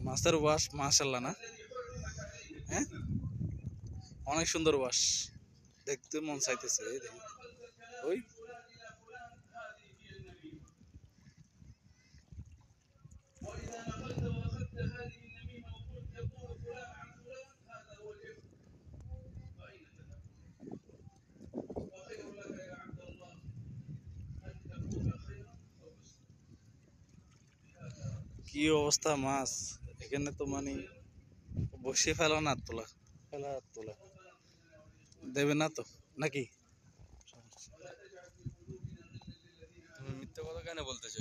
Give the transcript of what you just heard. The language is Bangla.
মাছের ওয়াশ মাশাআল্লাহ না? হ্যাঁ, অনেক সুন্দর ওয়াশ, দেখতে মন চাইতেছে। এই দেখুন, ওই কি অবস্থা মাছ এখানে, তো মানে বসে ফেলা না তোলা, ফেলা তোলা দেবে না তো নাকি? তুমি মিথ্যা কথা কেন বলতেছো?